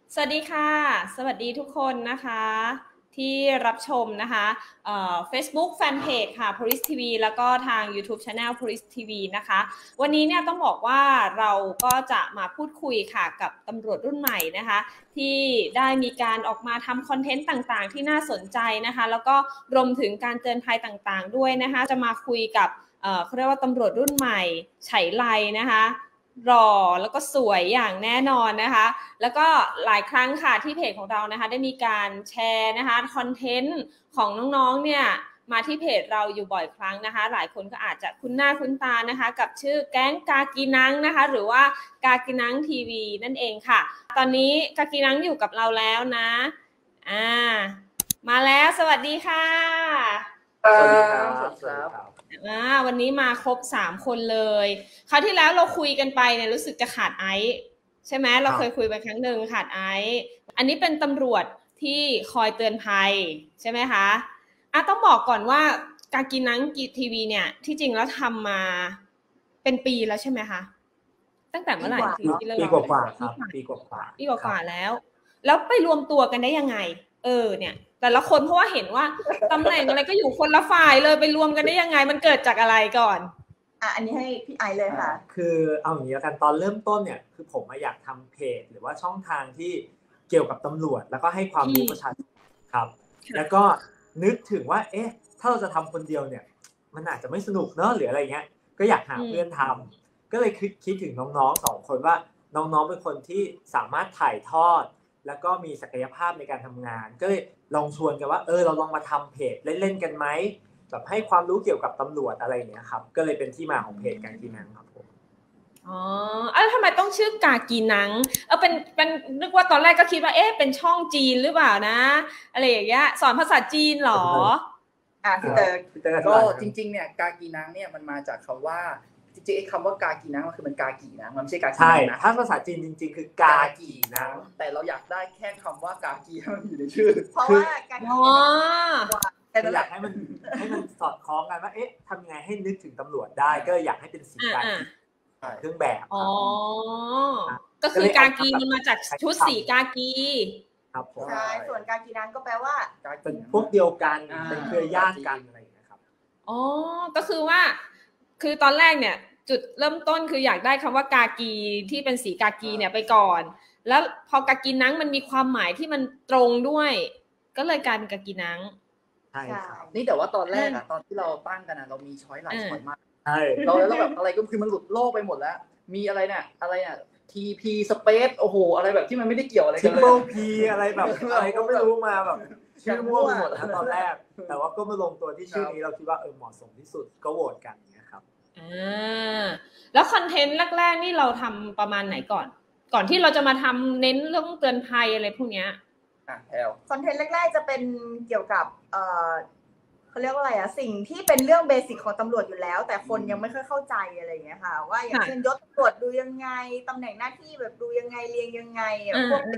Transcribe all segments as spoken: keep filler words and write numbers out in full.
สวัสดีค่ะสวัสดีทุกคนนะคะที่รับชมนะคะเอ่อ Facebook Fanpage ค่ะ Police ที วี แล้วก็ทาง YouTube Channel Police ที วี นะคะวันนี้เนี่ยต้องบอกว่าเราก็จะมาพูดคุยค่ะกับตำรวจรุ่นใหม่นะคะที่ได้มีการออกมาทำคอนเทนต์ต่างๆที่น่าสนใจนะคะแล้วก็รวมถึงการเตือนภัยต่างๆด้วยนะคะจะมาคุยกับเอ่อเขาเรียกว่าตำรวจรุ่นใหม่ไฉไลนะคะหล่อแล้วก็สวยอย่างแน่นอนนะคะแล้วก็หลายครั้งค่ะที่เพจของเรานะคะได้มีการแชร์นะคะคอนเทนต์ของน้องๆเนี่ยมาที่เพจเราอยู่บ่อยครั้งนะคะหลายคนก็อาจจะคุ้นหน้าคุ้นตานะคะกับชื่อแก๊งกากีนังนะคะหรือว่ากากีนังทีวีนั่นเองค่ะตอนนี้กากีนังอยู่กับเราแล้วนะอ่ามาแล้วสวัสดีค่ะสวัสดีครับสวัสดีครับอ่าวันนี้มาครบสามคนเลยคราวที่แล้วเราคุยกันไปเนี่ยรู้สึกจะขาดไอซ์ใช่ไหมเราเคยคุยไปครั้งหนึ่งขาดไอซ์อันนี้เป็นตำรวจที่คอยเตือนภัยใช่ไหมคะอ่ะต้องบอกก่อนว่ากากีนังทีวีเนี่ยที่จริงแล้วทำมาเป็นปีแล้วใช่ไหมคะตั้งแต่เมื่อไหร่ที่เริ่มปีกว่าๆครับปีกว่าๆปีกว่าๆแล้วแล้วไปรวมตัวกันได้ยังไงเออเนี่ยแต่ละคนเพราะว่าเห็นว่าตำแหน่งอะไรก็อยู่คนละฝ่ายเลยไปรวมกันได้ยังไงมันเกิดจากอะไรก่อนอ่ะอันนี้ให้พี่ไอเลยค่ะคือเอาอย่างนี้แล้วกันตอนเริ่มต้นเนี่ยคือผมอยากทำเพจหรือว่าช่องทางที่เกี่ยวกับตำรวจแล้วก็ให้ความรู้ประชาชนครับแล้วก็นึกถึงว่าเอ๊ะถ้าเราจะทำคนเดียวเนี่ยมันอาจจะไม่สนุกเนอะหรืออะไรเงี้ยก็อยากหาเพื่อนทำก็เลยคิดคิดถึงน้องๆสองคนว่าน้องๆเป็นคนที่สามารถถ่ายทอดแล้วก็มีศักยภาพในการทำงานก็เลยลองชวนกันว่าเออเราลองมาทำเพจเล่นๆกันไหมแบบให้ความรู้เกี่ยวกับตำรวจอะไรอย่างเงี้ยครับก็เลยเป็นที่มาของเพจกากีนังครับผมอ๋อเอ้าทำไมต้องชื่อกากีนังเออเป็นเป็นนึกว่าตอนแรกก็คิดว่าเอ๊ะเป็นช่องจีนหรือเปล่านะอะไรอย่างเงี้ยสอนภาษาจีนหรออ่ะพี่เตอร์ก็จริงๆเนี่ยกากีนังเนี่ยมันมาจากคำว่าจริงๆไอ้คำว่ากากีนังมันคือมันกากีนะมันไม่ใช่กากีนังนะถ้าภาษาจีนจริงๆคือกากีนังแต่เราอยากได้แค่คำว่ากากีให้มันอยู่ในชื่อเพราะว่ากากีนังแต่อยากให้มันให้มันสอดคล้องกันว่าเอ๊ะทำยังไงให้นึกถึงตำรวจได้ก็อยากให้เป็นสีกากีเครื่องแบบอ๋อก็คือกากีมันมาจากชุดสีกากีครับผมใช่ส่วนกากีนังก็แปลว่าเป็นพวกเดียวกันเป็นเครือญาติกันอะไรอย่างเงี้ยครับอ๋อก็คือว่าคือตอนแรกเนี่ยจุดเริ่มต้นคืออยากได้คำว่ากากีที่เป็นสีกากีเนี่ยไปก่อนแล้วพอกากีนังมันมีความหมายที่มันตรงด้วยก็เลยกลายเป็นกากีนังใช่ครับนี่แต่ว่าตอนแรกอะตอนที่เราตั้งกันอะเรามีช้อยหลายช้อยมากใช่เราแล้วแบบอะไรก็คือมันหลุดโลกไปหมดแล้วมีอะไรเนี่ยอะไรเนี่ย ที พี Space โอ้โหอะไรแบบที่มันไม่ได้เกี่ยวอะไรกันเลย Triple P อะไรแบบอะไรก็ไม่รู้มาแบบชื่อมั่วไปหมดนะตอนแรกแต่ว่าก็มาลงตัวที่ชื่อนี้เราคิดว่าเออเหมาะสมที่สุดก็โหวตกันนะครับอ่าแล้วคอนเทนต์แรกๆนี่เราทำประมาณไหนก่อนก่อนที่เราจะมาทำเน้นเรื่องเตือนภัยอะไรพวกเนี้ยอ่ะแอลคอนเทนต์แรกๆจะเป็นเกี่ยวกับเอ่อเขาเรียกว่าอะไรอะสิ่งที่เป็นเรื่องเบสิกของตำรวจอยู่แล้วแต่คนยังไม่ค่อยเข้าใจอะไรอย่างเงี้ยค่ะว่าอย่างเช่นยศตำรวจดูยังไงตำแหน่งหน้าที่แบบดูยังไงเรียงยังไงพวก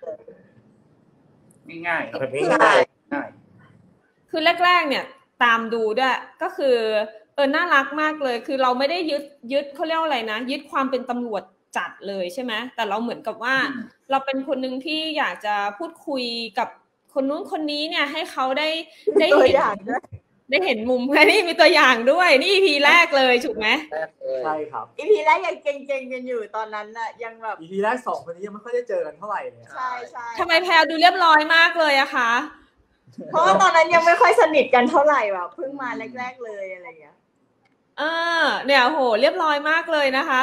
ง่ายๆง่ายๆคือแรกๆเนี่ยตามดูด้วยก็คือเออน่ารักมากเลยคือเราไม่ได้ยึดยึดเขาเรียกว่าอะไรนะยึดความเป็นตำรวจจัดเลยใช่ไหมแต่เราเหมือนกับว่าเราเป็นคนนึงที่อยากจะพูดคุยกับคนนู้นคนนี้เนี่ยให้เขาได้ได้เห็นได้เห็นมุมนี่มีตัวอย่างด้วยนี่ อี พี แรกเลยถูกไหมใช่ครับอี พี แรกยังเก่งๆกันอยู่ตอนนั้นน่ะยังแบบอี พี แรกสองคนนี้ยังไม่ค่อยได้เจอกันเท่าไหร่เลยใช่ใช่ทำไมแพรดูเรียบร้อยมากเลยอะคะเพราะว่าตอนนั้นยังไม่ค่อยสนิทกันเท่าไหร่แบบเพิ่งมาแรกๆเลยอะไรอย่างเงี้ยเออเนี่ยโหเรียบร้อยมากเลยนะคะ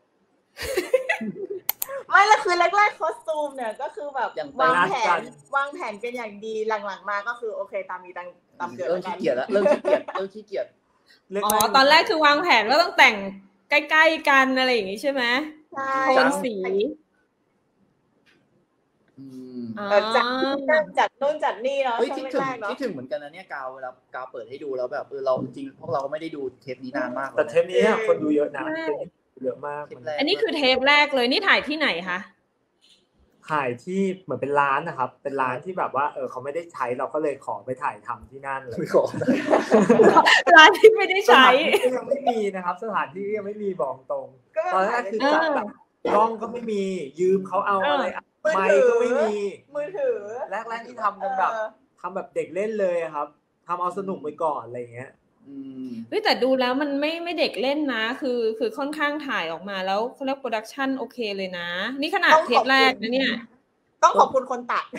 ไม่ละคือแรกๆคอสตูมเนี่ยก็คือแบบวางแผนวางแผนกันอย่างดีหลังๆมาก็คือโอเคตามมีตามตามเกิดเริ่มขี้เกียจแล้วเริ่มขี้เกียจเริ่มขี้เกียจอ๋อตอนแรกคือวางแผนว่าต้องแต่งใกล้ๆกันอะไรอย่างงี้ใช่ไหมใช่โทนสีจัดจัดนู่นจัดนี่เนาะคิดถึงคิดถึงเหมือนกันนะเนี่ยกาวเวลากาวเปิดให้ดูแล้วแบบเออเราจริงพวกเราก็ไม่ได้ดูเทปนี้นานมากแต่เทปนี้คนดูเยอะนะเยอะมากอันนี้คือเทปแรกเลยนี่ถ่ายที่ไหนคะถ่ายที่เหมือนเป็นร้านนะครับเป็นร้านที่แบบว่าเออเขาไม่ได้ใช้เราก็เลยขอไปถ่ายทำที่นั่นเลยร้านที่ไม่ได้ใช้ยังไม่มีนะครับสถานที่ยังไม่มีบอกตรงตอนแรกคือจัดแบบกล้องก็ไม่มียืมเขาเอาอะไรไปไมค์ก็ไม่มีมือถือแรกๆที่ทำกันแบบทำแบบเด็กเล่นเลยครับทำเอาสนุกไปก่อนอะไรเงี้ยเฮ้ยแต่ดูแล้วมันไม่ไม่เด็กเล่นนะคือคือค่อนข้างถ่ายออกมาแล้วเขาเรียกโปรดักชันโอเคเลยนะนี่ขนาดเทปแรกนะเนี่ยต้องขอบคุณคนตัด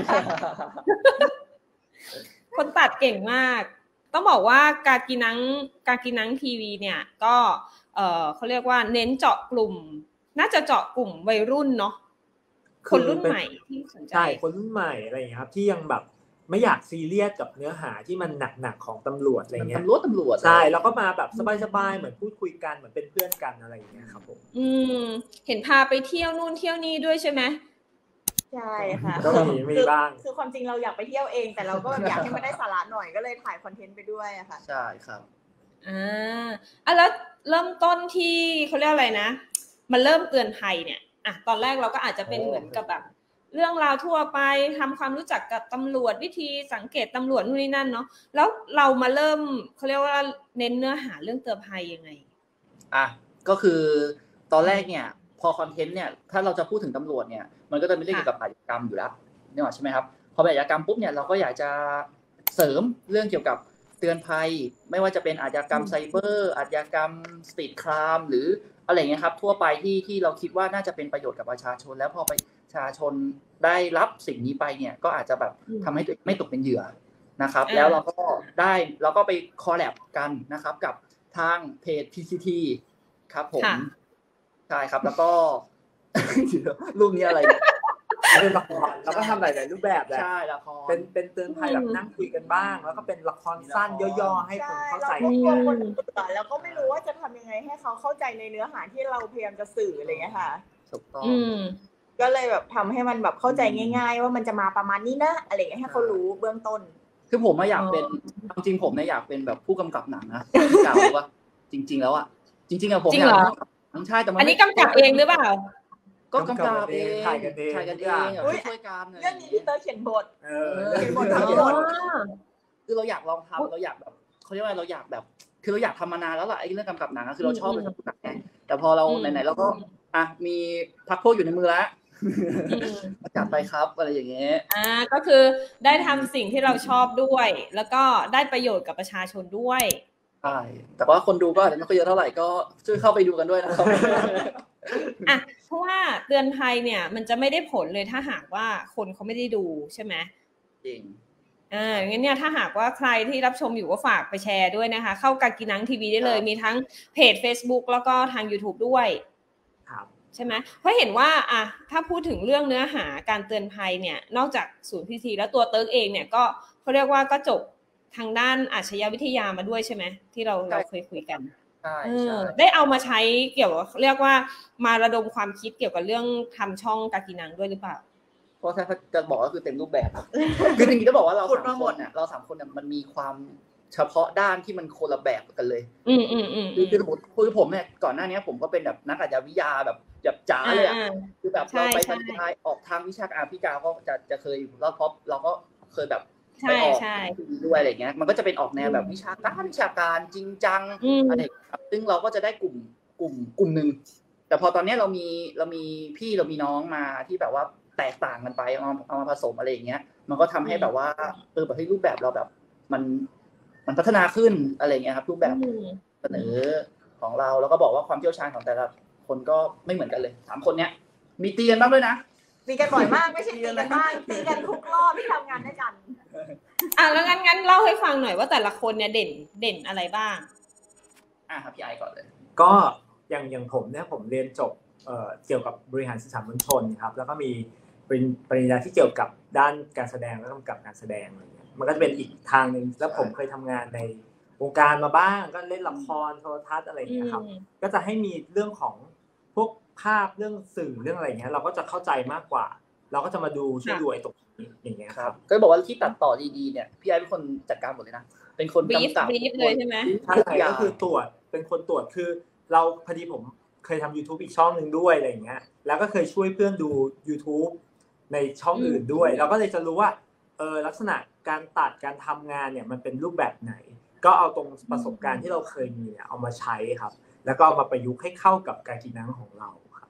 คนตัดเก่งมากต้องบอกว่ากากินังกากินังทีวีเนี่ยก็เออเขาเรียกว่าเน้นเจาะกลุ่มน่าจะเจาะกลุ่มวัยรุ่นเนาะคนรุ่นใหม่ที่สนใจใช่คนรุ่นใหม่อะไรอย่างเงี้ยครับที่ยังแบบไม่อยากซีเรียสกับเนื้อหาที่มันหนักๆของตำรวจอะไรเงี้ยตำรวจตำรวจใช่แล้วก็มาแบบสบายๆเหมือนพูดคุยกันเหมือนเป็นเพื่อนกันอะไรอย่างเงี้ยครับผมอืมเห็นพาไปเที่ยวนู่นเที่ยวนี่ด้วยใช่ไหมใช่ค่ะก็มีมีบ้างคือความจริงเราอยากไปเที่ยวเองแต่เราก็อยากให้มันได้สาระหน่อยก็เลยถ่ายคอนเทนต์ไปด้วยอะค่ะใช่ครับอ่าอ่ะแล้วเริ่มต้นที่เขาเรียกอะไรนะมันเริ่มเตือนภัยเนี่ยอ่ะตอนแรกเราก็อาจจะเป็นเหมือนกับแบบเรื่องราวทั่วไปทำความรู้จักกับตำรวจวิธีสังเกตตำรวจนู่นนี่นั่นเนาะแล้วเรามาเริ่มเขาเรียกว่าเน้นเนื้อหาเรื่องเตือนภัยยังไงอ่ะก็คือตอนแรกเนี่ยพอคอนเทนต์เนี่ยถ้าเราจะพูดถึงตำรวจเนี่ยมันก็จะเป็นเรื่องเกี่ยวกับอาชญากรรมอยู่แล้วนี่หรอใช่ไหมครับพอเป็นอาชญากรรมปุ๊บเนี่ยเราก็อยากจะเสริมเรื่องเกี่ยวกับเตือนภัยไม่ว่าจะเป็นอาชญากรรมไซเบอร์อาชญากรรมสตรีทครามหรืออะไรเงี้ยครับทั่วไปที่ที่เราคิดว่าน่าจะเป็นประโยชน์กับประชาชนแล้วพอประชาชนได้รับสิ่งนี้ไปเนี่ยก็อาจจะแบบทำให้ไม่ตกเป็นเหยื่อนะครับแล้วเราก็ได้เราก็ไปคอลแลบกันนะครับกับทางเพจ พี ซี ที ครับผมใช่ครับแล้วก็รูปนี้อะไรเป็นละครแล้วก็ทำหลายๆรูปแบบแหละใช่ละครเป็นเป็นเตือนภัยแบบนั่งคุยกันบ้างแล้วก็เป็นละครสั้นย่อๆให้คนเข้าใจแล้วก็ไม่รู้ว่าจะทำยังไงให้เขาเข้าใจในเนื้อหาที่เราพยายามจะสื่ออะไรเงี้ยค่ะถูกต้องก็เลยแบบทำให้มันแบบเข้าใจง่ายๆว่ามันจะมาประมาณนี้นะอะไรอย่างเงี้ยให้เขารู้เบื้องต้นคือผมไม่อยากเป็นจริงๆผมเนี่ยอยากเป็นแบบผู้กำกับหนังนะกล่าวว่าจริงๆแล้วอ่ะจริงๆอะผมอยากใช่แต่มันอันนี้กำกับเองหรือเปล่าก็กำกับเองถ่ายกันเองถ่ายกันเองช่วยกันเรื่องนี้พี่เตอร์เขียนบทเออเขียนบททั้งหมดคือเราอยากลองทำเราอยากแบบเขาเรียกว่าเราอยากแบบคือเราอยากทำมานานแล้วล่ะไอ้เรื่องกำกับหนังก็คือเราชอบเลยทำหนังไงแต่พอเราไหนๆเราก็อ่ะมีพักพวกอยู่ในมือแล้วจัดไปครับอะไรอย่างเงี้ยอ่าก็คือได้ทำสิ่งที่เราชอบด้วยแล้วก็ได้ประโยชน์กับประชาชนด้วยใช่แต่ว่าคนดูก็อาจจะไม่ค่อยเยอะเท่าไหร่ก็ช่วยเข้าไปดูกันด้วยนะครับอ่ะเพราะว่าเตือนภัยเนี่ยมันจะไม่ได้ผลเลยถ้าหากว่าคนเขาไม่ได้ดูใช่ไหมจริงอ่างั้นเนี่ยถ้าหากว่าใครที่รับชมอยู่ก็ฝากไปแชร์ด้วยนะคะเข้ากากินังทีวีได้เลยมีทั้งเพจ Facebook แล้วก็ทาง YouTube ด้วยครับใช่ไหมเพราะเห็นว่าอ่ะถ้าพูดถึงเรื่องเนื้อหาการเตือนภัยเนี่ยนอกจากศูนย์พีทีแล้วตัวเติร์กเองเนี่ยก็เขาเรียกว่าก็จบทางด้านอาชญาวิทยามาด้วยใช่ไหมที่เราเราเคยคุยกันใช่ได้เอามาใช้เกี่ยวกับเรียกว่ามาระดมความคิดเกี่ยวกับเรื่องทำช่องกากินังด้วยหรือเปล่าเพราะถ้าจะบอกก็คือเต็มรูปแบบคือจริงๆจะบอกว่าเราสามคนเนี่ยเราสามคนเนี่ยมันมีความเฉพาะด้านที่มันคนละแบบกันเลยอืมอืมอืมคือสมมติคือผมเนี่ยก่อนหน้านี้ผมก็เป็นแบบนักอาชญาวิทยาแบบแบบจ๋าเลยอ่ะคือแบบเราไปทางทางออกทางวิชาการพี่กาวก็จะจะเคยแล้วเพราะเราก็เคยแบบไปออกด้วยอะไรเงี้ยมันก็จะเป็นออกแนวแบบวิชาการวิชาการจริงจังอะไรซึ่งเราก็จะได้กลุ่มกลุ่มกลุ่มนึงแต่พอตอนนี้เรามีเรามีพี่เรามีน้องมาที่แบบว่าแตกต่างกันไปเอาเอามาผสมอะไรอย่างเงี้ยมันก็ทำให้แบบว่าเออแบบให้รูปแบบเราแบบมันมันพัฒนาขึ้นอะไรเงี้ยครับรูปแบบเสนอของเราแล้วก็บอกว่าความเชี่ยวชาญของแต่ละคนก็ไม่เหมือนกันเลยสามคนเนี้ยมีตีกันบ้างด้วยนะตีกันบ่อยมากไม่ใช่ตีกันบ้างตีกันทุกรอบที่ทำงานด้วยกันอ่ะแล้วงั้นงั้นเล่าให้ฟังหน่อยว่าแต่ละคนเนี่ยเด่นเด่นอะไรบ้างอ่ะครับพี่ไอก่อนเลยก็อย่างอย่างผมเนี่ยผมเรียนจบเอ่อเกี่ยวกับบริหารสื่อสารมวลชนครับแล้วก็มีเป็นปริญญาที่เกี่ยวกับด้านการแสดงและกำกับการแสดงอะไรเงี้ยมันก็จะเป็นอีกทางนึงแล้วผมเคยทำงานในวงการมาบ้างก็เล่นละครโทรทัศน์อะไรอย่างเงี้ยครับก็จะให้มีเรื่องของพวกภาพเรื่องสื่อเรื่องอะไรเงี้ยเราก็จะเข้าใจมากกว่าเราก็จะมาดูช่วยดูไอ้ตรงนี้อย่างเงี้ยครับก็บอกว่าที่ตัดต่อดีๆเนี่ยพี่ไอเป็นคนจัดการหมดเลยนะเป็นคนกำกับเลยใช่ไหมใช่ก็คือตรวจเป็นคนตรวจคือเราพอดีผมเคยทำ YouTube อีกช่องนึงด้วยอะไรอย่างเงี้ยแล้วก็เคยช่วยเพื่อนดู YouTube ในช่องอื่นด้วยเราก็เลยจะรู้ว่าเออลักษณะการตัดการทำงานเนี่ยมันเป็นรูปแบบไหนก็เอาตรงประสบการณ์ที่เราเคยมีเนี่ยเอามาใช้ครับแล้วก็เอามาประยุกต์ให้เข้ากับการกินน้ำของเราครับ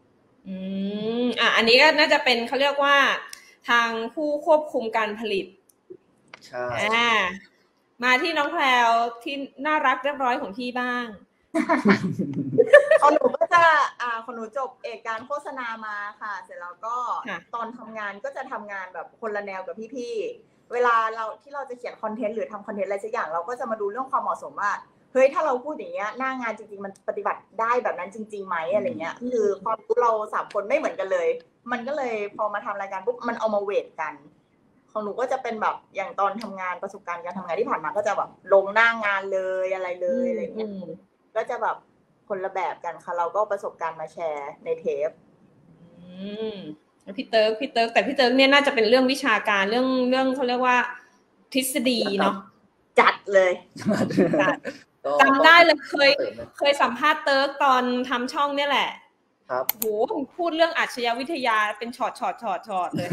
อืมอ่ะอันนี้ก็น่าจะเป็นเขาเรียกว่าทางผู้ควบคุมการผลิตใช่อ่ามาที่น้องแพรวที่น่ารักเรียบร้อยของพี่บ้างของหนูก็จะอ่าของหนูจบเอกการโฆษณามาค่ะเสร็จแล้วก็ตอนทำงานก็จะทำงานแบบคนละแนวกับพี่ๆเวลาเราที่เราจะเขียนคอนเทนต์หรือทำคอนเทนต์อะไรสักอย่างเราก็จะมาดูเรื่องความเหมาะสมว่าเฮ้ยถ้าเราพูดอย่างเงี้ยหน้างานจริงๆมันปฏิบัติได้แบบนั้นจริงๆไหมอะไรเงี้ยคือความรู้เราสามคนไม่เหมือนกันเลยมันก็เลยพอมาทำรายการปุ๊บมันเอามาเวทกันของหนูก็จะเป็นแบบอย่างตอนทำงานประสบการณ์การทำงานที่ผ่านมาก็จะแบบลงหน้างานเลยอะไรเลยอะไรเงี้ยก็จะแบบคนละแบบกันค่ะเราก็ประสบการณ์มาแชร์ในเทปอืมพี่เติร์กพี่เติร์กแต่พี่เติร์กเนี่ยน่าจะเป็นเรื่องวิชาการเรื่องเรื่องเขาเรียกว่าทฤษฎีเนาะจัดเลยจำได้เลยเคยเคยสัมภาษณ์เติร์กตอนทำช่องเนี่ยแหละครับโหพูดเรื่องอาชญาวิทยาเป็นช็อตช็อตช็อตช็อตเลย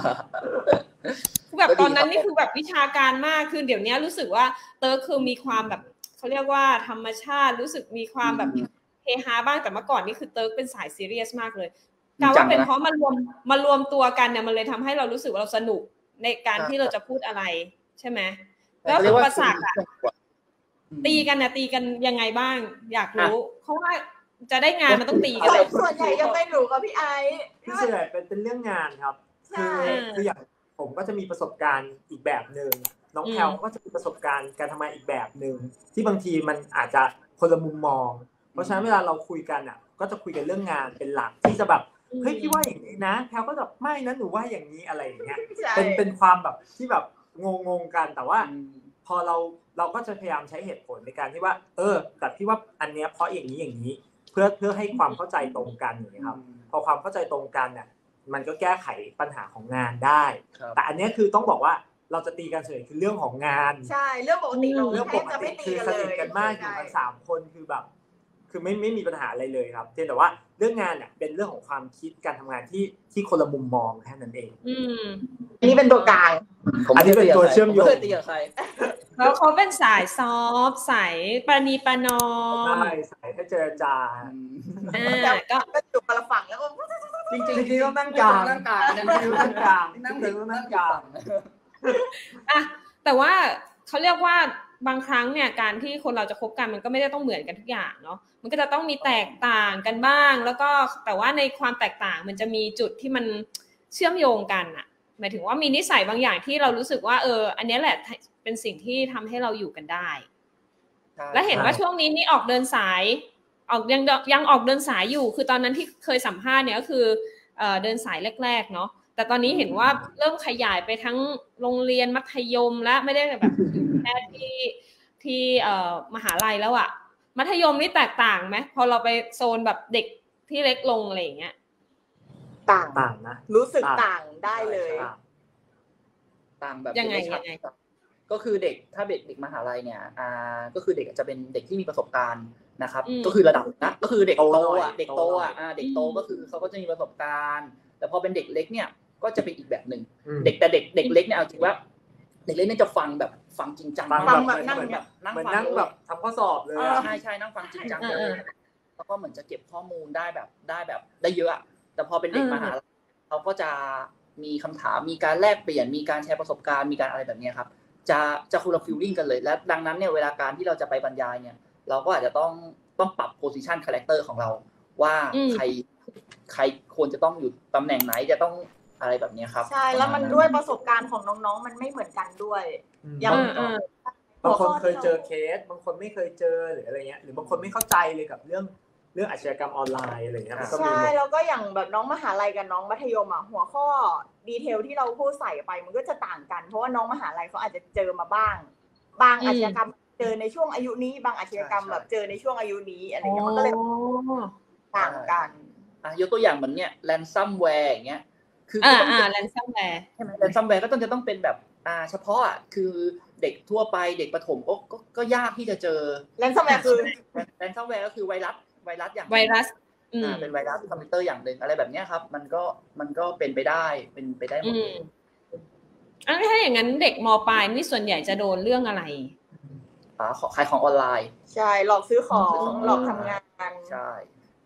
แบบตอนนั้นนี่คือแบบวิชาการมากคือเดี๋ยวนี้รู้สึกว่าเติร์กคือมีความแบบเขาเรียกว่าธรรมชาติรู้สึกมีความแบบเฮฮาบ้างแต่เมื่อก่อนนี่คือเติร์กเป็นสายซีเรียสมากเลยกล่าวว่าเป็นเพราะมารวมมารวมตัวกันเนี่ยมันเลยทำให้เรารู้สึกว่าเราสนุกในการที่เราจะพูดอะไรใช่ไหมแล้วอุปสรรคอะตีกันเนี่ยตีกันยังไงบ้างอยากรู้เพราะว่าจะได้งานมันต้องตีกันส่วนใหญ่ยังไม่รู้กับพี่ไอซ์ที่ส่วนใหญ่เป็นเป็นเรื่องงานครับคือคืออย่างผมก็จะมีประสบการณ์อีกแบบนึงน้องแพลก็จะมีประสบการณ์การทำงานอีกแบบนึงที่บางทีมันอาจจะคนละมุมมองเพราะฉะนั้นเวลาเราคุยกันอ่ะก็จะคุยกันเรื่องงานเป็นหลักที่จะแบบเฮ้ยพี่ว่าอย่างนี้นะแพลก็แบบไม่นะหนูว่าอย่างนี้อะไรอย่างเงี้ยเป็นเป็นความแบบที่แบบงงๆกันแต่ว่าพอเราเราก็จะพยายามใช้เหตุผลในการที่ว่าเออแต่พี่ว่าอันเนี้ยเพราะอย่างนี้อย่างนี้เพื่อเพื่อให้ความเข้าใจตรงกันอย่างนี้ครับพอความเข้าใจตรงกันเนี่ยมันก็แก้ไขปัญหาของงานได้แต่อันนี้คือต้องบอกว่าเราจะตีกันเฉยคือเรื่องของงานใช่เรื่องปกติเราเรื่องปกติคือสนิทกันมากอยู่กันสามคนคือแบบคือไม่ไม่มีปัญหาอะไรเลยครับเพียงแต่ว่าเรื่องงานเนี่ยเป็นเรื่องของความคิดการทำงานที่ที่คนละมุมมองแค่นั้นเองอืมอันนี้เป็นตัวกลางอันนี้เป็นตัวเชื่อมโยงตีกับใครแล้วเขาเป็นสายซอฟสายปราณีประนอมใช่สายให้เจรจาอ่าก็ก็อยู่คนละฝั่งแล้วก็จริงๆจริงๆต้องนั่งกลางนั่งกลางนั่งกลางนั่งถึงนั่งกลางอ่ะแต่ว่าเขาเรียกว่าบางครั้งเนี่ยการที่คนเราจะคบกันมันก็ไม่ได้ต้องเหมือนกันทุกอย่างเนาะมันก็จะต้องมีแตกต่างกันบ้างแล้วก็แต่ว่าในความแตกต่างมันจะมีจุดที่มันเชื่อมโยงกันอะหมายถึงว่ามีนิสัยบางอย่างที่เรารู้สึกว่าเอออันนี้แหละเป็นสิ่งที่ทำให้เราอยู่กันได้และเห็นว่าช่วงนี้นี่ออกเดินสายออกยังยังออกเดินสายอยู่คือตอนนั้นที่เคยสัมภาษณ์เนี่ยก็คือเอ่อเดินสายแรกๆเนาะแต่ตอนนี้เห็นว่าเริ่มขยายไปทั้งโรงเรียนมัธยมและไม่ได้แบบอยู่แค่ที่ที่เอ่อมหาลัยแล้วอะมัธยมนี่แตกต่างไหมพอเราไปโซนแบบเด็กที่เล็กลงอะไรอย่างเงี้ยต่างต่างนะรู้สึกต่างได้เลยต่างแบบยังไงยังไงก็คือเด็กถ้าเด็กเด็กมหาลัยเนี่ยอ่าก็คือเด็กจะเป็นเด็กที่มีประสบการณ์นะครับก็คือระดับนะก็คือเด็กโตอ่ะเด็กโตอ่ะเด็กโตก็คือเขาก็จะมีประสบการณ์แต่พอเป็นเด็กเล็กเนี่ยก็จะเป็นอีกแบบนึงเด็กแต่เด็กเด็กเล็กเนี่ยเอาจริงว่าเด็กเล็กเนี่ยจะฟังแบบฟังจริงจังฟังแบบนั่งแบบนั่งฟังแบบทำข้อสอบเลยใช่ใช่นั่งฟังจริงจังเลยแล้วก็เหมือนจะเก็บข้อมูลได้แบบได้แบบได้เยอะแต่พอเป็นเด็กมหาลัยเขาก็จะมีคำถามมีการแลกเปลี่ยนมีการแชร์ประสบการณ์มีการอะไรแบบนี้ครับจะจะคนละฟีลลิ่งกันเลยและดังนั้นเนี่ยเวลาการที่เราจะไปบรรยายเนี่ยเราก็อาจจะต้องต้องปรับโพสิชันคาแรคเตอร์ของเราว่าใครใครควรจะต้องอยู่ตำแหน่งไหนจะต้องอะไรแบบนี้ครับใช่แล้วมันด้วยประสบการณ์ของน้องๆมันไม่เหมือนกันด้วยอย่างบางคนเคยเจอเคสบางคนไม่เคยเจอหรืออะไรเงี้ยหรือบางคนไม่เข้าใจเลยกับเรื่องเรื่องอาชญากรรมออนไลน์อะไรเงี้ยใช่แล้วก็อย่างแบบน้องมหาลัยกับน้องมัธยมอ่ะหัวข้อดีเทลที่เราพูดใส่ไปมันก็จะต่างกันเพราะว่าน้องมหาลัยเขาอาจจะเจอมาบ้างบางอาชญากรรมเจอในช่วงอายุนี้บางอาชญากรรมแบบเจอในช่วงอายุนี้อะไรเงี้ยมันก็เลยต่างกันอ่ะยกตัวอย่างเหมือนเนี่ยแรนซัมแวร์อย่างเงี้ยคืออ่าอ่าแรนซัมแวร์ใช่ไหมแรนซัมแวร์ก็ต้องจะต้องเป็นแบบอ่าเฉพาะอ่ะคือเด็กทั่วไปเด็กประถมก็ก็ก็ยากที่จะเจอแรนซัมแวร์คือแรนซัมแวร์ก็คือไวรัสไวรัสอย่างไวรัสอ่าเป็นไวรัสคอมพิวเตอร์อย่างหนึ่งอะไรแบบนี้ครับมันก็มันก็เป็นไปได้เป็นไปได้หมดเลยอันถ้าอย่างนั้นเด็กม.ปลายนี่ส่วนใหญ่จะโดนเรื่องอะไรอ่าขายของออนไลน์ใช่หลอกซื้อของหลอกทำงานใช่เ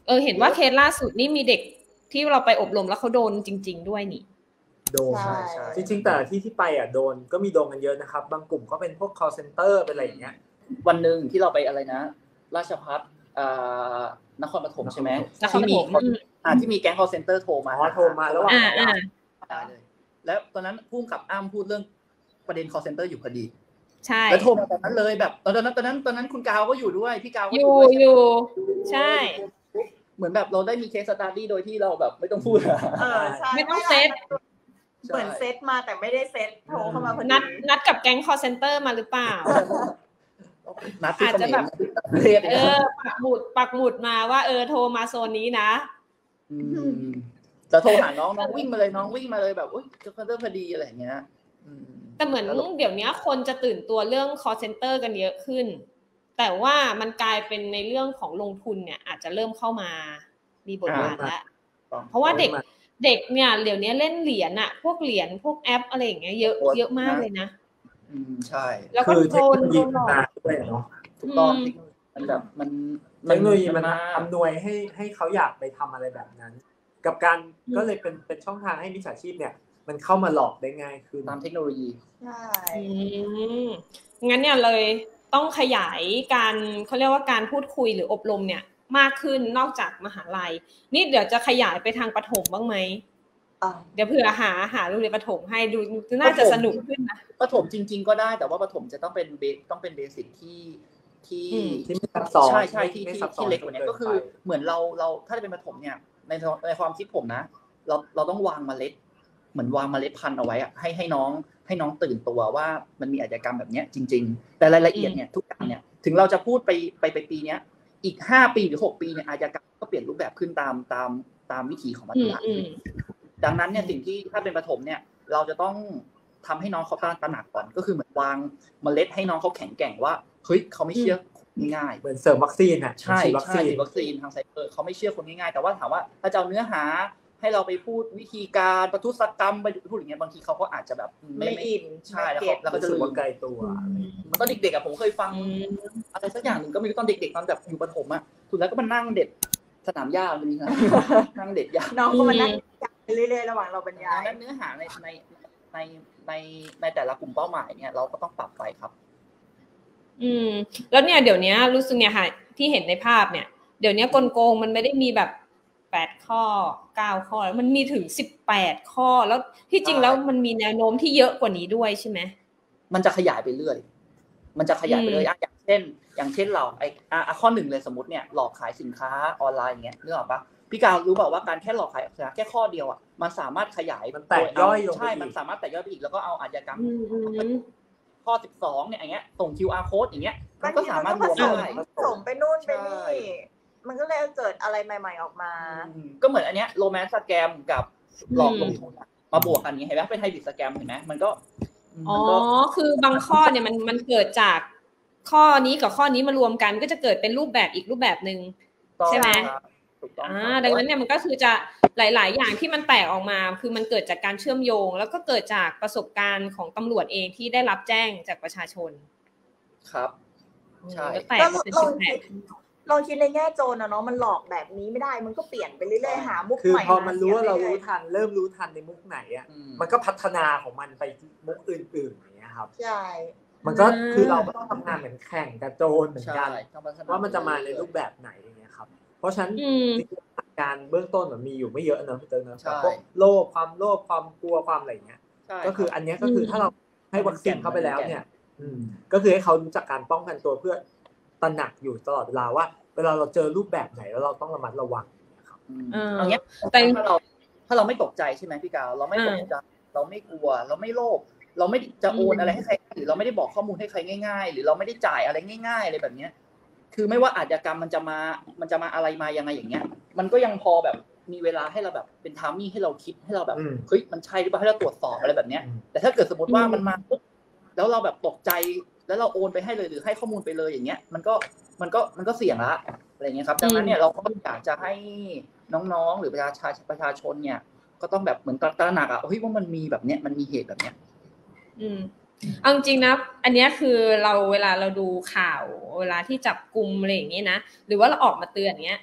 เออเห็นว่าเคสล่าสุดนี่มีเด็กที่เราไปอบรมแล้วเขาโดนจริงๆด้วยนี่โดนใช่ใช่จริงๆแต่ที่ที่ไปอ่ะโดนก็มีโดนกันเยอะนะครับบางกลุ่มก็เป็นพวก call center เป็นอะไรอย่างเงี้ยวันนึงที่เราไปอะไรนะราชภัฏอ่านครปฐมใช่ไหมที่มีอ่าที่มีแก๊ง call center โทรมาโทรมาแล้วว่าได้เลยแล้วตอนนั้นพุ่งกับอ้ำพูดเรื่องประเด็น call center อยู่พอดีใช่แล้วโทรมาตอนนั้นเลยแบบตอนนั้นตอนนั้นตอนนั้นคุณกาวก็อยู่ด้วยพี่กาวก็อยู่อยู่ใช่เหมือนแบบเราได้มีเคสสตาร์ดี้โดยที่เราแบบไม่ต้องพูดเออใช่ไม่ต้องเซตเหมือนเซตมาแต่ไม่ได้เซตโทรเข้ามาพอดีนัดนัดกับแก๊ง call center มาหรือเปล่าอาจจะแบบเออปักหมุดปักหมุดมาว่าเออโทรมาโซนนี้นะแต่โทรหาน้องน้องวิ่งมาเลยน้องวิ่งมาเลยแบบอุ้ยคอลเซ็นเตอร์พอดีอะไรอย่างเงี้ยแต่เหมือนเดี๋ยวนี้คนจะตื่นตัวเรื่อง call center กันเยอะขึ้นแต่ว่ามันกลายเป็นในเรื่องของลงทุนเนี่ยอาจจะเริ่มเข้ามามีบทบาทแล้วเพราะว่าเด็กเด็กเนี่ยเดี๋ยวนี้เล่นเหรียญอะพวกเหรียญพวกแอปอะไรอย่างเงี้ยเยอะเยอะมากเลยนะอืมใช่แล้วก็โดนโดนหลอกด้วยเนาะถูกต้องมันแบบมันเทคโนโลยีมันอำนวยให้ให้เขาอยากไปทำอะไรแบบนั้นกับการก็เลยเป็นเป็นช่องทางให้มิจฉาชีพเนี่ยมันเข้ามาหลอกได้ง่ายคือตามเทคโนโลยีใช่งั้นเนี่ยเลยต้องขยายการเขาเรียกว่าการพูดคุยหรืออบรมเนี่ยมากขึ้นนอกจากมหาลัยนี่เดี๋ยวจะขยายไปทางประถมบ้างไหมเดี๋ยวเผื่อหาหาโรงเรียนประถมให้ดูน่าจะสนุกขึ้นนะประถมจริงๆก็ได้แต่ว่าประถมจะต้องเป็นเบสต้องเป็นเบสิกที่ที่ที่ไม่ซับซ้อนใช่ใช่ที่ที่เล็กกว่านี้ก็คือเหมือนเราเราถ้าจะเป็นประถมเนี่ยในในความคิดผมนะเราเราต้องวางเมล็ดเหมือนวางเมล็ดพันธุ์เอาไว้อะให้ให้น้องให้น้องตื่นตัวว่ามันมีอาชญากรรมแบบนี้จริงๆแต่รายละเอียดเนี่ยทุกอย่างเนี่ยถึงเราจะพูดไปไปไปปีนี้อีกห้าปีหรือหกปีเนี่ยอาชญากรรมก็เปลี่ยนรูปแบบขึ้นตามตามตามวิถีของมันละดังนั้นเนี่ยสิ่งที่ถ้าเป็นประถมเนี่ยเราจะต้องทำให้น้องเขาตระหนักก่อนก็คือเหมือนวางเมล็ดให้น้องเขาแข็งแกร่งว่าเฮ้ยเขาไม่เชื่อง่ายเหมือนเสริมวัคซีนอ่ะใช่ใช่วัคซีนทางไซเบอร์เขาไม่เชื่อคนง่ายๆแต่ว่าถามว่าถ้าจะเอาเนื้อหาให้เราไปพูดวิธีการประทุษกรรมไปพูดอย่างเงี้ยบางทีเขาก็อาจจะแบบไม่อินใช่แล้วแล้วก็จะรู้ว่าไกลตัวมันตอนเด็กๆอ่ะผมเคยฟังอะไรสักอย่างหนึ่งก็ไม่รู้ตอนเด็กๆตอนแบบอยู่ประถมอ่ะสุดแล้วก็มานั่งเด็ดสนามหญ้าเลยนะนั่งเด็ดหญ้าน้องก็มานั่งเรื่อยๆระหว่างเราบรรยายเนื้อหาในในในในในแต่ละกลุ่มเป้าหมายเนี่ยเราก็ต้องปรับไปครับอืมแล้วเนี่ยเดี๋ยวนี้รู้สึกเนี่ยค่ะที่เห็นในภาพเนี่ยเดี๋ยวนี้กลโกงมันไม่ได้มีแบบแปดข้อเก้าข้อแล้วมันมีถึงสิบแปดข้อแล้วที่จริงแล้วมันมีแนวโน้มที่เยอะกว่านี้ด้วยใช่ไหมมันจะขยายไปเรื่อยมันจะขยายไปเรื่อยอย่างเช่นอย่างเช่นเราไอ้อ่ะข้อหนึ่งเลยสมมติเนี่ยหลอกขายสินค้าออนไลน์อย่างเงี้ยนึกออกปะพี่กาวรู้เปล่าว่าการแค่หลอกขายสินค้าแค่ข้อเดียวอ่ะมันสามารถขยายมันแตกย่อยลงใช่มันสามารถแตกย่อยไปอีกแล้วก็เอาอาชญากรรมข้อสิบสองเนี่ยอย่างเงี้ยส่ง คิว อาร์ code อย่างเงี้ยมันก็สามารถรวมได้ส่งไปนู่นไปนี่มันก็เลยเกิดอะไรใหม่ๆออกมาก็เหมือนอันเนี้ยโรแมนต์สแกมกับหลอกลงทุนมาบวกกันนี้เห็นไหมเป็นไฮบริดสแกมเห็นไหมมันก็อ๋อคือบางข้อเนี่ยมันมันเกิดจากข้อนี้กับข้อนี้มารวมกันก็จะเกิดเป็นรูปแบบอีกรูปแบบนึงใช่ไหมอ่าดังนั้นเนี่ยมันก็คือจะหลายๆอย่างที่มันแตกออกมาคือมันเกิดจากการเชื่อมโยงแล้วก็เกิดจากประสบการณ์ของตำรวจเองที่ได้รับแจ้งจากประชาชนครับใช่แตกเป็นชิ้นแตกลองคิดในแง่โจรนะเนาะมันหลอกแบบนี้ไม่ได้มันก็เปลี่ยนไปเรื่อยๆหามุกใหม่คือพอมันรู้ว่าเรารู้ทันเริ่มรู้ทันในมุกไหนอ่ะมันก็พัฒนาของมันไปมุกอื่นๆอย่างเงี้ยครับใช่มันก็คือเราก็ต้องทำงานเหมือนแข่งกับโจรเหมือนกันว่ามันจะมาในรูปแบบไหนอย่างเงี้ยครับเพราะฉะนั้นการเบื้องต้นมันมีอยู่ไม่เยอะเนอะพี่เติ้ลเนอะพวกโลภความโลภความกลัวความอะไรเงี้ยก็คืออันนี้ก็คือถ้าเราให้วัคซีนเข้าไปแล้วเนี่ยก็คือให้เขารู้จักการป้องกันตัวเพื่อตระหนักอยู่ตลอดเวลาว่าเวลาเราเจอรูปแบบไหนแล้วเราต้องระมัดระวังครับอย่างเงี้ยแต่ถ้าเราถ้าเราไม่ตกใจใช่ไหมพี่กาวเราไม่ตกใจเราไม่กลัวเราไม่โลภเราไม่จะโอนอะไรให้ใครหรือเราไม่ได้บอกข้อมูลให้ใครง่ายๆหรือเราไม่ได้จ่ายอะไรง่ายๆอะไรแบบเนี้ยคือไม่ว่าอาชญากรรมมันจะมามันจะมาอะไรมายังไงอย่างเงี้ยมันก็ยังพอแบบมีเวลาให้เราแบบเป็นไทมิ่งให้เราคิดให้เราแบบเฮ้ยมันใช่หรือเปล่าให้เราตรวจสอบอะไรแบบเนี้ยแต่ถ้าเกิดสมมติว่ามันมาปุ๊บแล้วเราแบบตกใจแล้วเราโอนไปให้เลยหรือให้ข้อมูลไปเลยอย่างเงี้ยมันก็มันก็มันก็เสี่ยงละอะไรเงี้ยครับดังนั้นเนี่ยเราก็อยากจะให้น้องๆหรือประชาชนประชาชนเนี่ยก็ต้องแบบเหมือนตระหนักอ่ะเฮ้ยว่ามันมีแบบเนี้ยมันมีเหตุแบบเนี้ยอืมเอาจริงนะอันนี้คือเราเวลาเราดูข่าวเวลาที่จับกุมอะไรอย่างนี้นะหรือว่าเราออกมาเตือนเงี้ย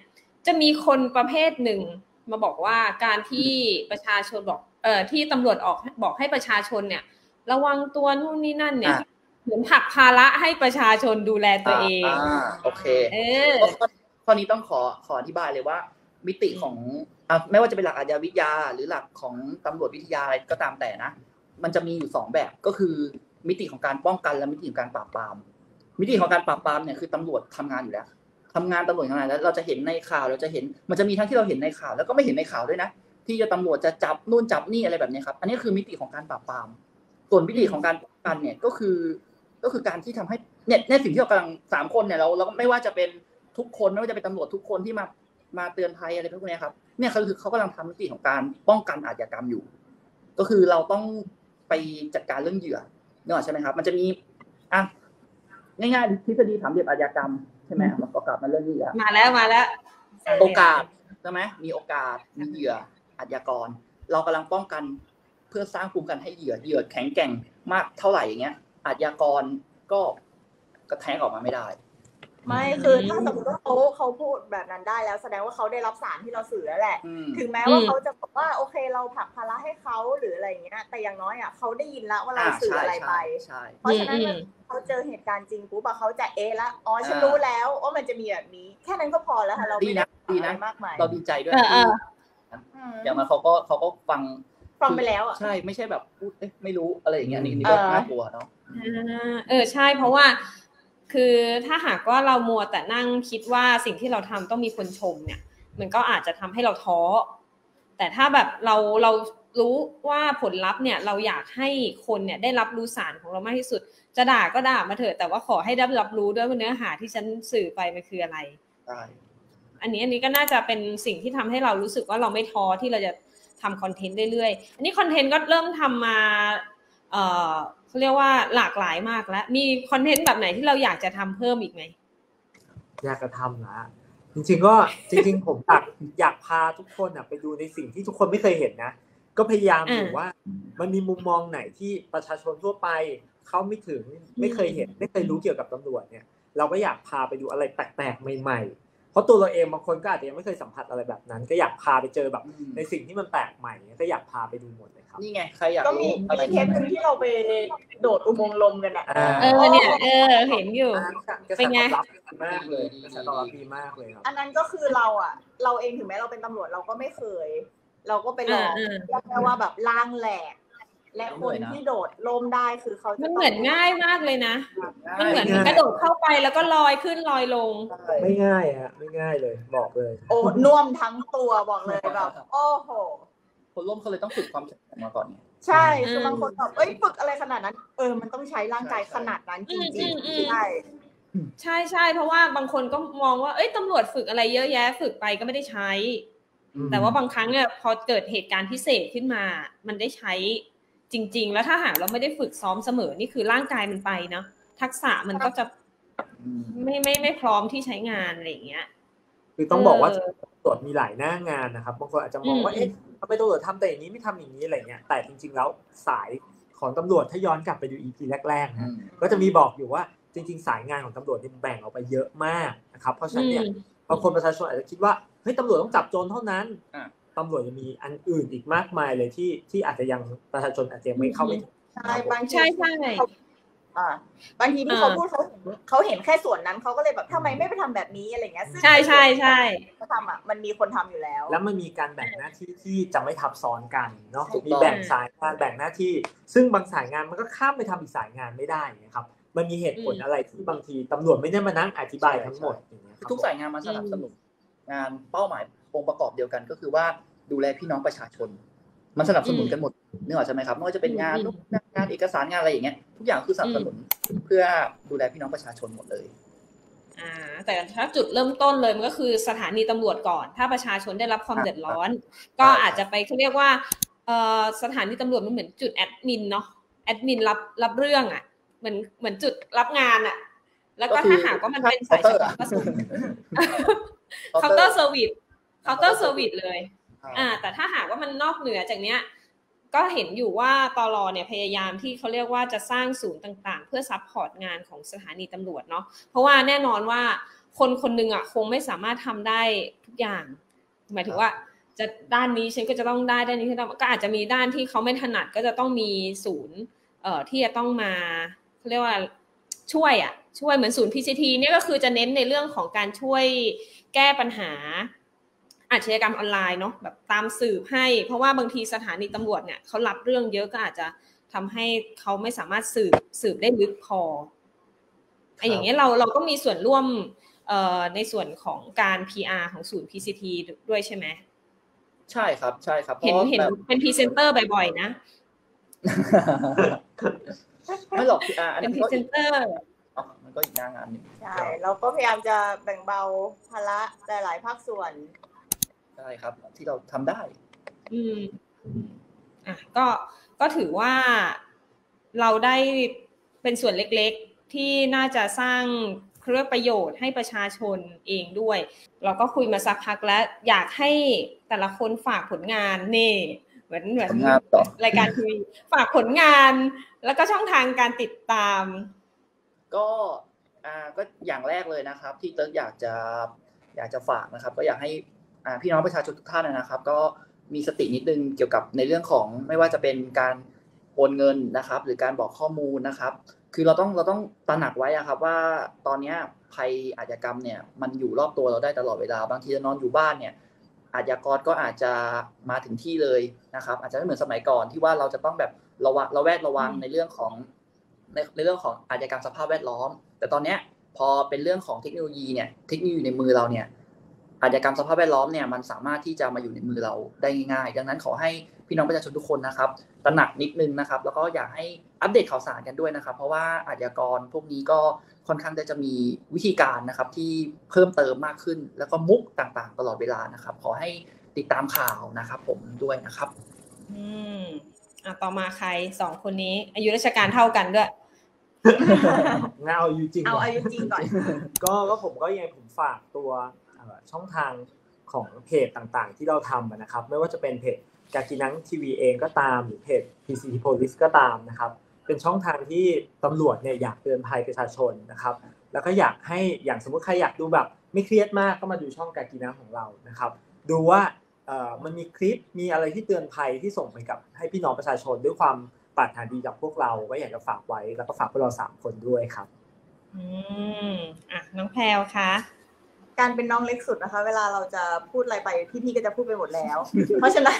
จะมีคนประเภทหนึ่งมาบอกว่าการที่ประชาชนบอกเอ่อที่ตำรวจออกบอกให้ประชาชนเนี่ยระวังตัวนู่นนี่นั่นเนี่ยเหมือนผลักภาระให้ประชาชนดูแลตัวเองอ่าโอเคเออข้อนี้ต้องขอขออธิบายเลยว่ามิติของอ่ะไม่ว่าจะเป็นหลักอาชญาวิทยาหรือหลักของตำรวจวิทยาอะไรก็ตามแต่นะมันจะมีอยู่สองแบบก็คือมิติของการป้องกันและมิติของการปราบปรามมิติของการปราบปรามเนี่ยคือตำรวจทำงานอยู่แล้วทำงานตำรวจทำงานแล้วเราจะเห็นในข่าวเราจะเห็นมันจะมีทั้งที่เราเห็นในข่าวแล้วก็ไม่เห็นในข่าวด้วยนะที่จะตำรวจจะจับนู่นจับนี่อะไรแบบนี้ครับอันนี้คือมิติของการปราบปรามส่วนมิติของการป้องกันเนี่ยก็คือก็คือการที่ทำให้เนี่ยในสิ่งที่เรากำลังสามคนเนี่ยเราเราไม่ว่าจะเป็นทุกคนไม่ว่าจะเป็นตำรวจทุกคนที่มามาเตือนภัยอะไรพวกนี้ครับเนี่ยเขาคือเขากำลังทำมิติของการป้องกันอาชญากรรมอยู่ก็คือเราต้องไปจัดการเรื่องเหยื่อเนอะใช่ไหมครับมันจะมีอ่ะง่ายๆทฤษฎีสามเหลี่ยมอาชญากรรมใช่ไหมมันก็กลับมาเรื่องเหยื่อมาแล้วมาแล้วโอกาสใช่ไหมมีโอกาสมีเหยื่ออาชญากรเรากำลังป้องกันเพื่อสร้างภูมิคุ้มกันให้เหยื่อเหยื่อแข็งแกร่งมากเท่าไหร่อย่างเงี้ยอาชญากรก็กระแทกออกมาไม่ได้ไม่คือถ้าสมมติว่าเขาเขาพูดแบบนั้นได้แล้วแสดงว่าเขาได้รับสารที่เราสื่อแล้วแหละถึงแม้ว่าเขาจะบอกว่าโอเคเราผลักภาระให้เขาหรืออะไรอย่างเงี้ยแต่อย่างน้อยอ่ะเขาได้ยินแล้วว่าเราสื่ออะไรไปเพราะฉะนั้นเขาเจอเหตุการณ์จริงปุ๊บอะเขาจะเอะละอ๋อฉันรู้แล้วว่ามันจะมีแบบนี้แค่นั้นก็พอแล้วค่ะเราไม่ได้ดีนะมากมายเราดีใจด้วยอย่างมาเขาก็เขาก็ฟังฟังไปแล้วอ่ะใช่ไม่ใช่แบบพูดไม่รู้อะไรอย่างเงี้ยนี่นี่ก็น่ากลัวเนาะเออใช่เพราะว่าคือถ้าหากว่าเรามัวแต่นั่งคิดว่าสิ่งที่เราทำต้องมีคนชมเนี่ยมันก็อาจจะทำให้เราท้อแต่ถ้าแบบเราเรารู้ว่าผลลัพธ์เนี่ยเราอยากให้คนเนี่ยได้รับรู้สารของเรามากที่สุดจะด่าก็ด่ามาเถอะแต่ว่าขอให้ได้รับรู้ด้วยว่าเนื้อหาที่ฉันสื่อไปมันคืออะไรใช่อันนี้อันนี้ก็น่าจะเป็นสิ่งที่ทำให้เรารู้สึกว่าเราไม่ท้อที่เราจะทำคอนเทนต์เรื่อยๆอันนี้คอนเทนต์ก็เริ่มทำมาเอ่อเขาเรียกว่าหลากหลายมากแล้วมีคอนเทนต์แบบไหนที่เราอยากจะทำเพิ่มอีกไหมอยากจะทำนะจริงๆก็จริงๆผมอยากอยากพาทุกคนไปดูในสิ่งที่ทุกคนไม่เคยเห็นนะก็พยายามดูว่ามันมีมุมมองไหนที่ประชาชนทั่วไปเขาไม่ถึงไม่เคยเห็นไม่เคยรู้เกี่ยวกับตำรวจเนี่ยเราก็อยากพาไปดูอะไรแปลกๆใหม่ๆเพราะตัวเราเองบางคนก็อาจจะยังไม่เคยสัมผัสอะไรแบบนั้นก็อยากพาไปเจอแบบในสิ่งที่มันแปลกใหม่ก็อยากพาไปดูหมดเลยครับนี่ไงใครอยากก็มีมีเทปนึงที่เราไปโดดอุโมงค์ลมกันอ่ะเออเนี่ยเออเห็นอยู่เป็นไงมากเลยกระแสตอบรับดีมากเลยครับอันนั้นก็คือเราอ่ะเราเองถึงแม้เราเป็นตำรวจเราก็ไม่เคยเราก็ไปลองแค่ว่าแบบล่างแหลกและคนที่โดดล่มได้คือเขามันเหมือนง่ายมากเลยนะมันเหมือนกระโดดเข้าไปแล้วก็ลอยขึ้นลอยลงไม่ง่ายฮะไม่ง่ายเลยบอกเลยโอ้น่วมทั้งตัวบอกเลยแบบโอ้โหคนล่มเขาเลยต้องฝึกความแข็งแกร่งมาก่อนใช่คือบางคนแบบเอ้ยฝึกอะไรขนาดนั้นเออมันต้องใช้ร่างกายขนาดนั้นจริงๆใช่ใช่ใช่เพราะว่าบางคนก็มองว่าเอ้ยตำรวจฝึกอะไรเยอะแยะฝึกไปก็ไม่ได้ใช้แต่ว่าบางครั้งเนี่ยพอเกิดเหตุการณ์พิเศษขึ้นมามันได้ใช้จริงๆแล้วถ้าหากเราไม่ได้ฝึกซ้อมเสมอนี่คือร่างกายมันไปเนาะทักษะมันก็จะไม่ไม่ไม่พร้อมที่ใช้งานอะไรอย่างเงี้ยคือต้องบอกว่าตำรวจมีหลายหน้างานนะครับบางคนอาจจะมองว่าเอ๊ะทำไมตำรวจทำแต่อย่างนี้ไม่ทำอย่างนี้อะไรเงี้ยแต่จริงๆแล้วสายของตำรวจถ้าย้อนกลับไปดู อี พี แรกๆนะก็จะมีบอกอยู่ว่าจริงๆสายงานของตำรวจนี่แบ่งออกไปเยอะมากนะครับเพราะฉะนั้นเนี่ยบางคนประชาชนอาจจะคิดว่าเฮ้ยตำรวจต้องจับโจรเท่านั้นตำรวจจะมีอันอื่นอีกมากมายเลยที่ที่อาจจะยังประชาชนอาจจะไม่เข้าไม่ถึงใช่บางทีใช่ใช่อ่าบางทีที่เขาพูดเขาเขาเห็นแค่ส่วนนั้นเขาก็เลยแบบทำไมไม่ไปทำแบบนี้อะไรเงี้ยใช่ใช่ใช่เขาทำอ่ะมันมีคนทำอยู่แล้วแล้วมันมีการแบ่งหน้าที่ที่จะไม่ทับซ้อนกันเนาะมีแบ่งสายงานแบ่งหน้าที่ซึ่งบางสายงานมันก็ข้ามไปทำอีกสายงานไม่ได้นะครับมันมีเหตุผลอะไรที่บางทีตำรวจไม่ได้มานั่งอธิบายทั้งหมดอย่างเงี้ยทุกสายงานมาสนับสนุนงานเป้าหมายองค์ประกอบเดียวกันก็คือว่าดูแลพี่น้องประชาชนมันสนับสนุนกันหมดนึกออกใช่ไหมครับไม่ว่าจะเป็นงานงานเอกสารงานอะไรอย่างเงี้ยทุกอย่างคือสนับสนุนเพื่อดูแลพี่น้องประชาชนหมดเลยอ่าแต่ถ้าจุดเริ่มต้นเลยมันก็คือสถานีตำรวจก่อนถ้าประชาชนได้รับความเดือดร้อนก็อาจจะไปเขาเรียกว่าเอ่อสถานีตำรวจมันเหมือนจุดแอดมินเนาะแอดมินรับรับเรื่องอ่ะเหมือนเหมือนจุดรับงานอ่ะแล้วก็ถ้าหากว่ามันเป็นสายเฉพาะก็ส่งเคาน์เตอร์เซอร์วิสเคาน์เตอร์เซอร์วิสเลยอ่าแต่ถ้าหากว่ามันนอกเหนือจากเนี้ยก็เห็นอยู่ว่าตล.เนี่ยพยายามที่เขาเรียกว่าจะสร้างศูนย์ต่างๆเพื่อซัพพอร์ตงานของสถานีตำรวจเนาะเพราะว่าแน่นอนว่าคนคนหนึ่งอ่ะคงไม่สามารถทำได้ทุกอย่างหมายถึงว่าจะด้านนี้ฉันก็จะต้องได้ด้านนี้ก็อาจจะมีด้านที่เขาไม่ถนัดก็จะต้องมีศูนย์เอ่อที่จะต้องมาเรียกว่าช่วยอ่ะช่วยเหมือนศูนย์ พี ซี ที เนี่ยก็คือจะเน้นในเรื่องของการช่วยแก้ปัญหาอาชญากรรมออนไลน์เนาะแบบตามสืบให้เพราะว่าบางทีสถานีตำรวจเนี่ยเขารับเรื่องเยอะก็อาจจะทำให้เขาไม่สามารถสืบสืบได้ลึกพอไอ้อย่างเงี้ยเราเราก็มีส่วนร่วมเอ่อในส่วนของการ พี อาร์ ของศูนย์ พี ซี ที ด้วยใช่ไหมใช่ครับใช่ครับเห็นเห็นเป็นพรีเซนเตอร์บ่อยๆนะไม่หรอก พี อาร์ อันนี้ก็พรีเซนเตอร์อ๋อมันก็อีกหน้างานนึงใช่เราก็พยายามจะแบ่งเบาภาระหลายภาคส่วนใช่ครับที่เราทำได้อืมอ่ะก็ก็ถือว่าเราได้เป็นส่วนเล็กๆที่น่าจะสร้างเรื่องประโยชน์ให้ประชาชนเองด้วยเราก็คุยมาสักพักแล้วอยากให้แต่ละคนฝากผลงานนี่เหมือนเหมือนรายการทีวีฝากผลงานแล้วก็ช่องทางการติดตามก็อ่าก็อย่างแรกเลยนะครับที่เติร์กอยากจะอยากจะฝากนะครับก็อยากให้อ่าพี่น้องประชาชนทุกท่านนะครับก็มีสตินิดนึงเกี่ยวกับในเรื่องของไม่ว่าจะเป็นการโอนเงินนะครับหรือการบอกข้อมูลนะครับคือเราต้องเราต้องตระหนักไว้อะครับว่าตอนนี้ภัยอาชญากรรมเนี่ยมันอยู่รอบตัวเราได้ตลอดเวลาบางทีเรานอนอยู่บ้านเนี่ยอาชญากรก็อาจจะมาถึงที่เลยนะครับอาจจะไม่เหมือนสมัยก่อนที่ว่าเราจะต้องแบบระวังระแวดระวังในเรื่องของในในเรื่องของอาชญากรรมสภาพแวดล้อมแต่ตอนนี้พอเป็นเรื่องของเทคโนโลยีเนี่ยเทคโนโลยีในมือเราเนี่ยอาชญากรรมสภาพแวดล้อมเนี่ยมันสามารถที่จะมาอยู่ในมือเราได้ง่ายๆดังนั้นขอให้พี่น้องประชาชนทุกคนนะครับตระหนักนิดนึงนะครับแล้วก็อยากให้อัปเดตข่าวสารกันด้วยนะครับเพราะว่าอาชญากรพวกนี้ก็ค่อนข้างจะมีวิธีการนะครับที่เพิ่มเติมมากขึ้นแล้วก็มุกต่างๆตลอดเวลานะครับขอให้ติดตามข่าวนะครับผมด้วยนะครับอืมอ่ะต่อมาใครสองคนนี้อายุราชการเท่ากันด้วยงั้นเอาอายุจริงเอาอายุจริงก่อนก็ก็ผมก็ยังผมฝากตัวช่องทางของเพจต่างๆที่เราทำนะครับไม่ว่าจะเป็นเพจกากินังทีวีเองก็ตามหรือเพจ พี ซี ที Police ก็ตามนะครับเป็นช่องทางที่ตำรวจเนี่ยอยากเตือนภัยประชาชนนะครับแล้วก็อยากให้อย่างสมมุติใครอยากดูแบบไม่เครียดมากก็มาดูช่องกากินังของเรานะครับดูว่าเอ่อมันมีคลิปมีอะไรที่เตือนภัยที่ส่งไปกับให้พี่น้องประชาชนด้วยความปรารถนาดีกับพวกเราก็อยากจะฝากไว้แล้วก็ฝากพวกเราสามคนด้วยครับอืมอ่ะน้องแพรวคะการเป็นน้องเล็กสุดนะคะเวลาเราจะพูดอะไรไปพี่ๆก็จะพูดไปหมดแล้วเพราะฉะนั้น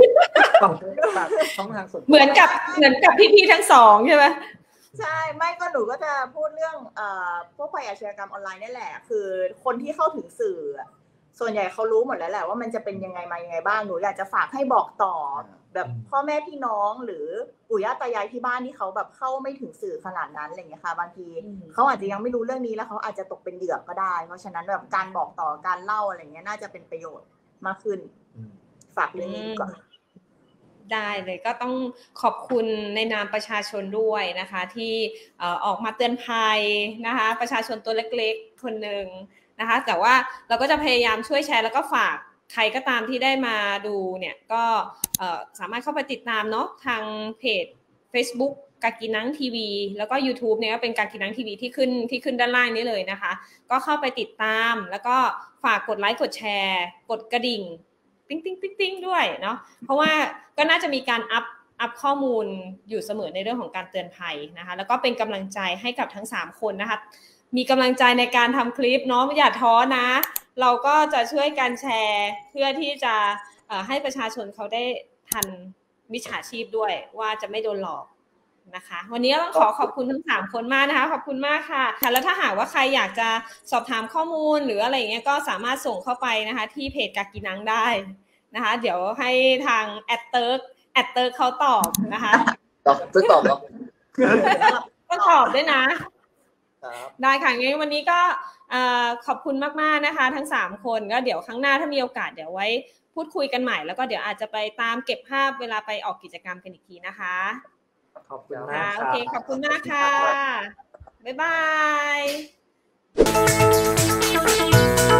ช่องทางส่วนเหมือนกับเหมือนกับพี่ๆทั้งสองใช่ไหมใช่ไม่ก็หนูก็จะพูดเรื่องเอ่อพวกภัยอาชญากรรมออนไลน์นี่แหละคือคนที่เข้าถึงสื่อส่วนใหญ่เขารู้หมดแล้วแหละว่ามันจะเป็นยังไงมายังไงบ้างหนูอยากจะฝากให้บอกต่อแบบพ่อแม่พี่น้องหรือปู่ย่าตายายที่บ้านที่เขาแบบเข้าไม่ถึงสื่อขนาดนั้นอะไรอย่างเงี้ยค่ะบางทีเขาอาจจะยังไม่รู้เรื่องนี้แล้วเขาอาจจะตกเป็นเหยื่อก็ได้เพราะฉะนั้นแบบการบอกต่อการเล่าอะไรเงี้ยน่าจะเป็นประโยชน์มากขึ้นฝากเรื่องนี้ก่อนได้เลยก็ต้องขอบคุณในนามประชาชนด้วยนะคะที่ออกมาเตือนภัยนะคะประชาชนตัวเล็กๆคนหนึ่งนะคะแต่ว่าเราก็จะพยายามช่วยแชร์แล้วก็ฝากใครก็ตามที่ได้มาดูเนี่ยก็สามารถเข้าไปติดตามเนาะทางเพจ Facebook กากินังทีวีแล้วก็ YouTube เนี่ยก็เป็นกากินังทีวีที่ขึ้นที่ขึ้นด้านล่างนี้เลยนะคะก็เข้าไปติดตามแล้วก็ฝากกดไลค์กดแชร์กดกระดิ่งติ๊งติ๊งติ๊งติ๊งด้วยเนาะเพราะว่าก็น่าจะมีการอัพอัพข้อมูลอยู่เสมอในเรื่องของการเตือนภัยนะคะแล้วก็เป็นกำลังใจให้กับทั้งสามคนนะคะมีกำลังใจในการทำคลิปเนาะอย่าท้อนะเราก็จะช่วยกันแชร์เพื่อที่จะให้ประชาชนเขาได้ทันมิจฉาชีพด้วยว่าจะไม่โดนหลอกนะคะวันนี้ต้องขอขอบคุณทั้งสามคนมากนะคะขอบคุณมากค่ะแล้วถ้าหากว่าใครอยากจะสอบถามข้อมูลหรืออะไรอย่างเงี้ยก็สามารถส่งเข้าไปนะคะที่เพจกากินังได้นะคะเดี๋ยวให้ทางแอดเติร์กแอดเติร์กเขาตอบนะคะตอบจะตอบหรอก็ตอบด้วยนะได้ค่ะงั้นวันนี้ก็ขอบคุณมากๆนะคะทั้งสามคนก็เดี๋ยวครั้งหน้าถ้ามีโอกาสเดี๋ยวไว้พูดคุยกันใหม่แล้วก็เดี๋ยวอาจจะไปตามเก็บภาพเวลาไปออกกิจกรรมกันอีกทีนะคะขอบคุณมากโอเคขอบคุณมากค่ะบ๊ายบาย